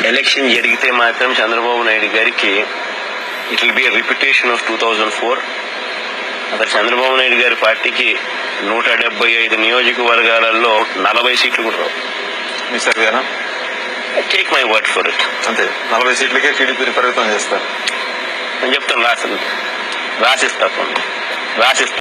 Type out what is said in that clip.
Election జరిగితే మాత్రం చంద్రబాబు నాయుడు గారికి it will be repetition of 2004. అక్కడ చంద్రబాబు నాయుడు గారి పార్టీకి 175 నియోజకవర్గాలలో 40 సీట్లు కూడా రావు. మీ సర్వేనా? Take my word for it. అంతే, 40 సీట్లకే టీడీపీ పరిమితం చేస్తారు. నేను చెప్తాను, రాసిస్తా.